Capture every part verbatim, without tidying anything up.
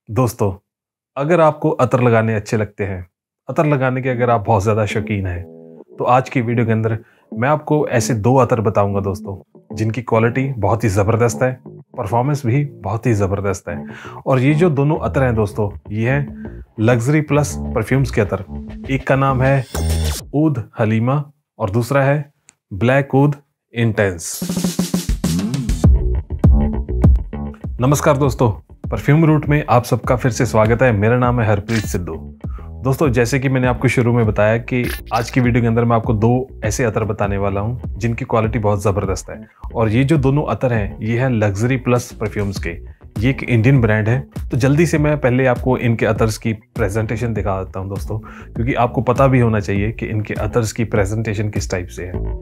दोस्तों, अगर आपको अतर लगाने अच्छे लगते हैं, अतर लगाने के अगर आप बहुत ज़्यादा शौकीन हैं, तो आज की वीडियो के अंदर मैं आपको ऐसे दो अतर बताऊँगा दोस्तों, जिनकी क्वालिटी बहुत ही ज़बरदस्त है, परफॉर्मेंस भी बहुत ही ज़बरदस्त है। और ये जो दोनों अतर हैं दोस्तों, ये हैं लग्ज़री प्लस परफ्यूम्स के अतर। एक का नाम है ऊद हलीमा और दूसरा है ब्लैक ऊद इंटेंस। नमस्कार दोस्तों, परफ्यूम रूट में आप सबका फिर से स्वागत है। मेरा नाम है हरप्रीत सिद्धू। दोस्तों, जैसे कि मैंने आपको शुरू में बताया कि आज की वीडियो के अंदर मैं आपको दो ऐसे अतर बताने वाला हूं जिनकी क्वालिटी बहुत ज़बरदस्त है। और ये जो दोनों अतर हैं, ये हैं लग्जरी प्लस परफ्यूम्स के। ये एक इंडियन ब्रांड है। तो जल्दी से मैं पहले आपको इनके अतर्स की प्रेजेंटेशन दिखा देता हूँ दोस्तों, क्योंकि आपको पता भी होना चाहिए कि इनके अतर्स की प्रेजेंटेशन किस टाइप से है।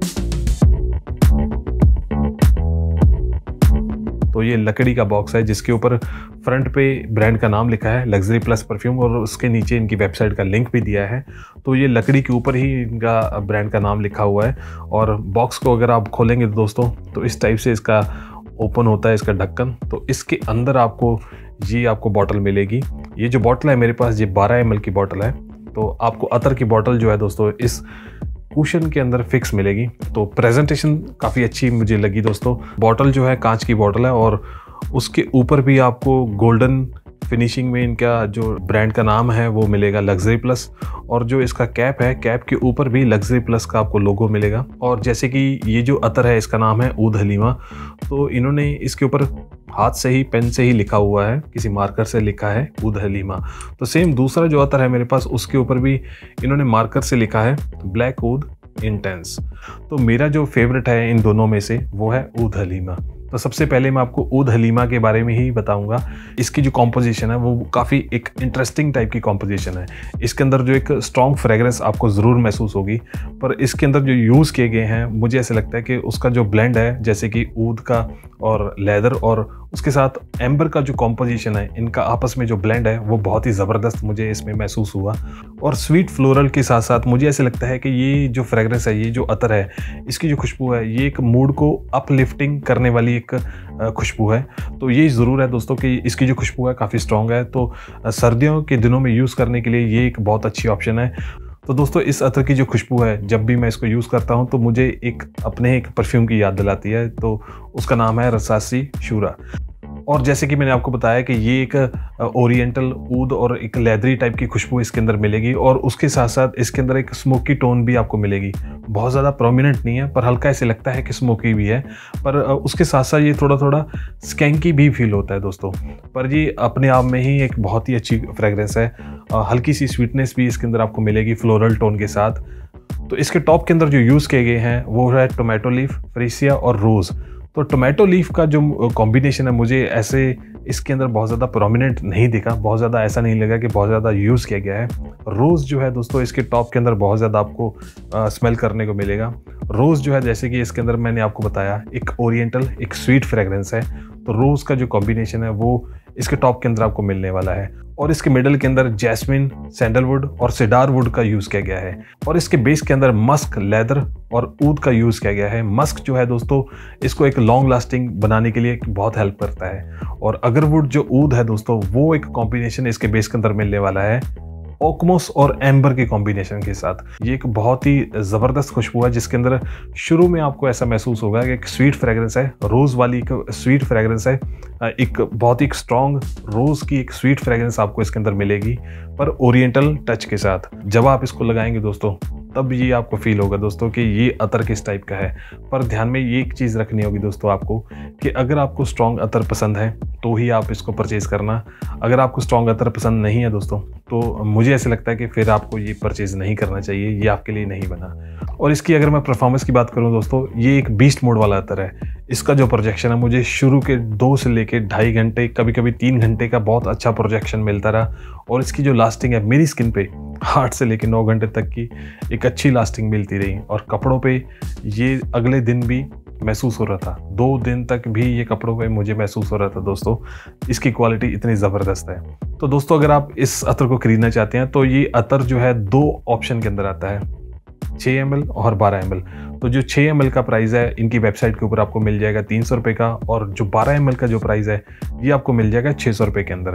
तो ये लकड़ी का बॉक्स है जिसके ऊपर फ्रंट पे ब्रांड का नाम लिखा है लग्जरी प्लस परफ्यूम, और उसके नीचे इनकी वेबसाइट का लिंक भी दिया है। तो ये लकड़ी के ऊपर ही इनका ब्रांड का नाम लिखा हुआ है। और बॉक्स को अगर आप खोलेंगे दोस्तों, तो इस टाइप से इसका ओपन होता है इसका ढक्कन। तो इसके अंदर आपको ये आपको बॉटल मिलेगी। ये जो बॉटल है मेरे पास, ये बारह एम एल की बॉटल है। तो आपको अतर की बॉटल जो है दोस्तों, इस कुशन के अंदर फिक्स मिलेगी। तो प्रेजेंटेशन काफ़ी अच्छी मुझे लगी दोस्तों। बॉटल जो है कांच की बॉटल है, और उसके ऊपर भी आपको गोल्डन फिनिशिंग में इनका जो ब्रांड का नाम है वो मिलेगा, लग्जरी प्लस। और जो इसका कैप है, कैप के ऊपर भी लग्जरी प्लस का आपको लोगो मिलेगा। और जैसे कि ये जो अतर है, इसका नाम है ऊद हलीमा। तो इन्होंने इसके ऊपर हाथ से ही, पेन से ही लिखा हुआ है, किसी मार्कर से लिखा है ऊद हलीमा। तो सेम दूसरा जो अतर है मेरे पास, उसके ऊपर भी इन्होंने मार्कर से लिखा है ब्लैक ऊद इंटेंस। तो मेरा जो फेवरेट है इन दोनों में से वो है ऊद हलीमा। तो सबसे पहले मैं आपको ऊद हलीमा के बारे में ही बताऊंगा। इसकी जो कॉम्पोजिशन है वो काफ़ी एक इंटरेस्टिंग टाइप की कॉम्पोजिशन है। इसके अंदर जो एक स्ट्रॉन्ग फ्रेग्रेंस आपको ज़रूर महसूस होगी, पर इसके अंदर जो यूज़ किए गए हैं, मुझे ऐसे लगता है कि उसका जो ब्लेंड है, जैसे कि ऊद का और लेदर और उसके साथ एम्बर का जो कॉम्पोजिशन है, इनका आपस में जो ब्लेंड है वो बहुत ही ज़बरदस्त मुझे इसमें महसूस हुआ। और स्वीट फ्लोरल के साथ साथ मुझे ऐसे लगता है कि ये जो फ्रेग्रेंस है, ये जो अतर है, इसकी जो खुशबू है, ये एक मूड को अपलिफ्टिंग करने वाली एक खुशबू है। तो ये ज़रूर है दोस्तों कि इसकी जो खुशबू है काफ़ी स्ट्रॉन्ग है। तो सर्दियों के दिनों में यूज़ करने के लिए ये एक बहुत अच्छी ऑप्शन है। तो दोस्तों, इस अतर की जो खुशबू है, जब भी मैं इसको यूज़ करता हूं तो मुझे एक अपने एक परफ्यूम की याद दिलाती है। तो उसका नाम है रसासी शूरा। और जैसे कि मैंने आपको बताया कि ये एक ओरिएंटल ऊद और एक लेदरी टाइप की खुशबू इसके अंदर मिलेगी, और उसके साथ साथ इसके अंदर एक स्मोकी टोन भी आपको मिलेगी। बहुत ज़्यादा प्रोमिनेंट नहीं है, पर हल्का ऐसे लगता है कि स्मोकी भी है। पर उसके साथ साथ ये थोड़ा थोड़ा स्कैंकी भी फील होता है दोस्तों। पर ये अपने आप में ही एक बहुत ही अच्छी फ्रेग्रेंस है। हल्की सी स्वीटनेस भी इसके अंदर आपको मिलेगी फ्लोरल टोन के साथ। तो इसके टॉप के अंदर जो यूज़ किए गए हैं वो है टोमेटो लीफ, फ्रीसिया और रोज़। तो टोमेटो लीफ का जो कॉम्बिनेशन है, मुझे ऐसे इसके अंदर बहुत ज़्यादा प्रोमिनेंट नहीं दिखा, बहुत ज़्यादा ऐसा नहीं लगा कि बहुत ज़्यादा यूज़ किया गया है। रोज़ जो है दोस्तों, इसके टॉप के अंदर बहुत ज़्यादा आपको आ, स्मेल करने को मिलेगा। रोज़ जो है, जैसे कि इसके अंदर मैंने आपको बताया, एक ओरिएंटल, एक स्वीट फ्रेग्रेंस है। तो रोज़ का जो कॉम्बिनेशन है वो इसके टॉप के अंदर आपको मिलने वाला है। और इसके मिडल के अंदर जैस्मिन, सैंडलवुड और सिडार वुड का यूज़ किया गया है। और इसके बेस के अंदर मस्क, लेदर और ऊद का यूज़ किया गया है। मस्क जो है दोस्तों, इसको एक लॉन्ग लास्टिंग बनाने के लिए बहुत हेल्प करता है। और अगरवुड जो ऊद है दोस्तों, वो एक कॉम्बिनेशन इसके बेस के अंदर मिलने वाला है ओकमोस और एम्बर के कॉम्बिनेशन के साथ। ये एक बहुत ही ज़बरदस्त खुशबू है, जिसके अंदर शुरू में आपको ऐसा महसूस होगा कि एक स्वीट फ्रेग्रेंस है, रोज़ वाली एक स्वीट फ्रेग्रेंस है, एक बहुत ही स्ट्रॉन्ग रोज़ की एक स्वीट फ्रेग्रेंस आपको इसके अंदर मिलेगी, पर ओरिएंटल टच के साथ। जब आप इसको लगाएंगे दोस्तों, तब ये आपको फील होगा दोस्तों कि ये अतर किस टाइप का है। पर ध्यान में ये एक चीज़ रखनी होगी दोस्तों आपको, कि अगर आपको स्ट्रॉन्ग अतर पसंद है तो ही आप इसको परचेज़ करना। अगर आपको स्ट्रॉन्ग अतर पसंद नहीं है दोस्तों, तो मुझे ऐसे लगता है कि फिर आपको ये परचेज़ नहीं करना चाहिए, ये आपके लिए नहीं बना। और इसकी अगर मैं परफॉर्मेंस की बात करूं दोस्तों, ये एक बीस्ट मोड वाला अतर है। इसका जो प्रोजेक्शन है, मुझे शुरू के दो से लेके ढाई घंटे, कभी कभी तीन घंटे का बहुत अच्छा प्रोजेक्शन मिलता रहा। और इसकी जो लास्टिंग है मेरी स्किन पे, आठ से लेके नौ घंटे तक की एक अच्छी लास्टिंग मिलती रही। और कपड़ों पे ये अगले दिन भी महसूस हो रहा था, दो दिन तक भी ये कपड़ों पे मुझे महसूस हो रहा था दोस्तों। इसकी क्वालिटी इतनी ज़बरदस्त है। तो दोस्तों, अगर आप इस अतर को खरीदना चाहते हैं तो ये अतर जो है दो ऑप्शन के अंदर आता है, छः एम एल और बारह एम एल। तो जो छः एम एल का प्राइस है, इनकी वेबसाइट के ऊपर आपको मिल जाएगा तीन सौ रुपये का, और जो बारह एम एल का जो प्राइस है, ये आपको मिल जाएगा छः सौ रुपये के अंदर।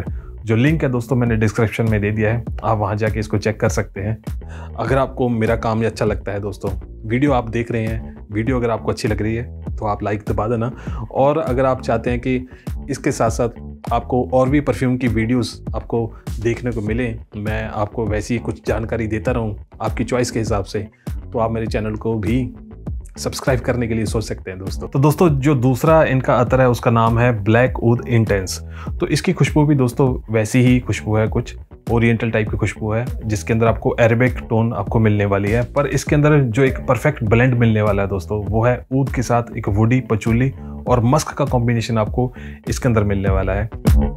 जो लिंक है दोस्तों मैंने डिस्क्रिप्शन में दे दिया है, आप वहाँ जाके इसको चेक कर सकते हैं। अगर आपको मेरा काम अच्छा लगता है दोस्तों, वीडियो आप देख रहे हैं, वीडियो अगर आपको अच्छी लग रही है तो आप लाइक दबा देना। और अगर आप चाहते हैं कि इसके साथ साथ आपको और भी परफ्यूम की वीडियोस आपको देखने को मिले, मैं आपको वैसी ही कुछ जानकारी देता रहूं आपकी चॉइस के हिसाब से, तो आप मेरे चैनल को भी सब्सक्राइब करने के लिए सोच सकते हैं दोस्तों। तो दोस्तों जो दूसरा इनका अतर है उसका नाम है ब्लैक ऊद इंटेंस। तो इसकी खुशबू भी दोस्तों वैसी ही खुशबू है, कुछ ओरिएंटल टाइप की खुशबू है, जिसके अंदर आपको अरेबिक टोन आपको मिलने वाली है। पर इसके अंदर जो एक परफेक्ट ब्लेंड मिलने वाला है दोस्तों, वो है ऊद के साथ एक वुडी, पचूली और मस्क का कॉम्बिनेशन आपको इसके अंदर मिलने वाला है।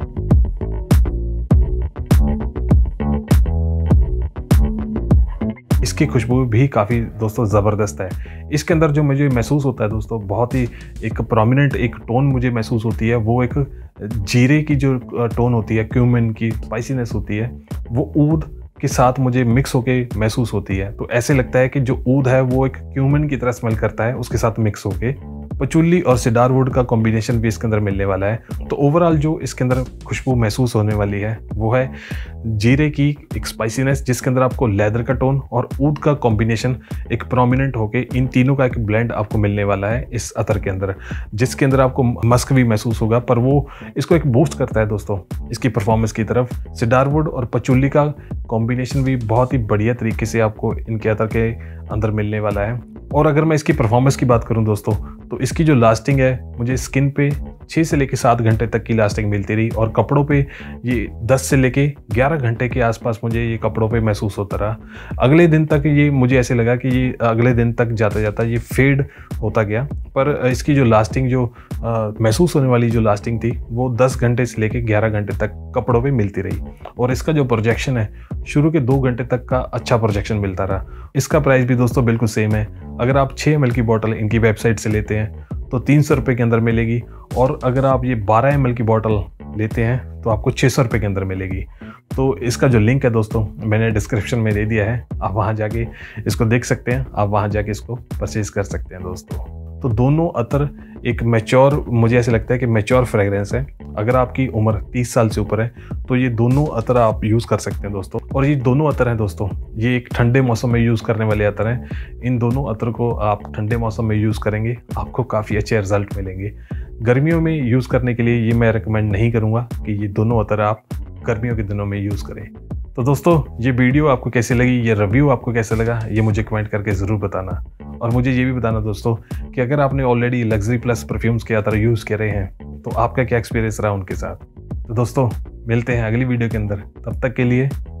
इसकी खुशबू भी काफ़ी दोस्तों ज़बरदस्त है। इसके अंदर जो मुझे महसूस होता है दोस्तों, बहुत ही एक प्रोमिनेंट एक टोन मुझे महसूस होती है, वो एक जीरे की जो टोन होती है, क्यूमिन की स्पाइसीनेस होती है, वो ऊद के साथ मुझे मिक्स होके महसूस होती है। तो ऐसे लगता है कि जो ऊद है वो एक क्यूमिन की तरह स्मेल करता है, उसके साथ मिक्स होके पचूली और सिडारवुड का कॉम्बिनेशन भी इसके अंदर मिलने वाला है। तो ओवरऑल जो इसके अंदर खुशबू महसूस होने वाली है वो है जीरे की एक स्पाइसीनेस, जिसके अंदर आपको लेदर का टोन और ऊद का कॉम्बिनेशन एक प्रोमिनेंट होके इन तीनों का एक ब्लेंड आपको मिलने वाला है इस अतर के अंदर, जिसके अंदर आपको मस्क भी महसूस होगा, पर वो इसको एक बूस्ट करता है दोस्तों इसकी परफॉर्मेंस की तरफ। सिडारवुड और पचूली का कॉम्बिनेशन भी बहुत ही बढ़िया तरीके से आपको इनके अतर के अंदर मिलने वाला है। और अगर मैं इसकी परफॉर्मेंस की बात करूं दोस्तों, तो इसकी जो लास्टिंग है, मुझे स्किन पे छः से लेके सात घंटे तक की लास्टिंग मिलती रही, और कपड़ों पे ये दस से लेके ग्यारह घंटे के आसपास मुझे ये कपड़ों पे महसूस होता रहा। अगले दिन तक ये मुझे ऐसे लगा कि ये अगले दिन तक जाता जाता ये फेड होता गया, पर इसकी जो लास्टिंग जो आ, महसूस होने वाली जो लास्टिंग थी वो दस घंटे से लेके ग्यारह घंटे तक कपड़ों पे मिलती रही। और इसका जो प्रोजेक्शन है, शुरू के दो घंटे तक का अच्छा प्रोजेक्शन मिलता रहा। इसका प्राइस भी दोस्तों बिल्कुल सेम है। अगर आप छः एम एल की बॉटल इनकी वेबसाइट से लेते हैं तो तीन सौ रुपये के अंदर मिलेगी, और अगर आप ये बारह एम एल की बॉटल लेते हैं तो आपको छः सौ रुपये के अंदर मिलेगी। तो इसका जो लिंक है दोस्तों मैंने डिस्क्रिप्शन में दे दिया है, आप वहाँ जाके इसको देख सकते हैं, आप वहाँ जाके इसको परचेज कर सकते हैं दोस्तों। तो दोनों अतर एक मैच्योर, मुझे ऐसे लगता है कि मैच्योर फ्रेगरेंस है। अगर आपकी उम्र तीस साल से ऊपर है तो ये दोनों अतर आप यूज़ कर सकते हैं दोस्तों। और ये दोनों अतर हैं दोस्तों, ये एक ठंडे मौसम में यूज़ करने वाले अतर हैं। इन दोनों अतर को आप ठंडे मौसम में यूज़ करेंगे, आपको काफ़ी अच्छे रिजल्ट मिलेंगे। गर्मियों में यूज़ करने के लिए ये मैं रिकमेंड नहीं करूँगा कि ये दोनों अतर आप गर्मियों के दिनों में यूज़ करें। तो दोस्तों ये वीडियो आपको कैसे लगी, ये रिव्यू आपको कैसे लगा, ये मुझे कमेंट करके ज़रूर बताना। और मुझे ये भी बताना दोस्तों कि अगर आपने ऑलरेडी लग्जरी प्लस परफ्यूम्स के अतर यूज़ करे हैं तो आपका क्या एक्सपीरियंस रहा उनके साथ। तो दोस्तों मिलते हैं अगली वीडियो के अंदर, तब तक के लिए